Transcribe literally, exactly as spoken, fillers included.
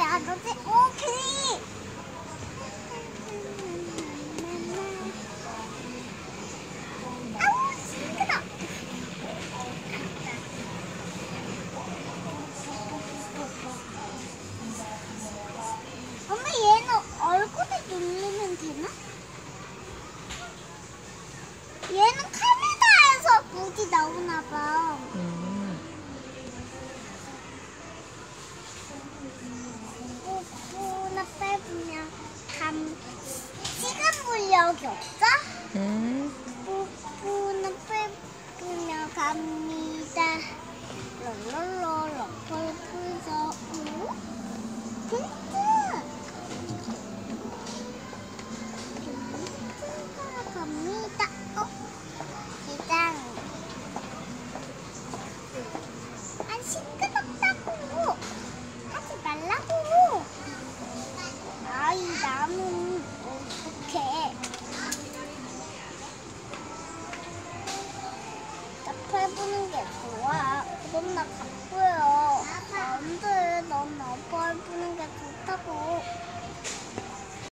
아저씨, 오케이. 아우, 시끄러. 엄마, 얘는 얼굴에 누르면 되나? 얘는 카메라에서 물이 나오나 봐. 음. 뽀뽀나 밟으면 감 시간 물력이 없어? 음. 뽀뽀나 밟으면 갑니다. 롤롤롤롤 펄펄서 우 틴트 틴트가 갑니다. 어? 시장 안 시끄럽다고 하지 말라고. 아이 나는 어떡해. 나 밟는 게 좋아. 그럼 나 바꿔야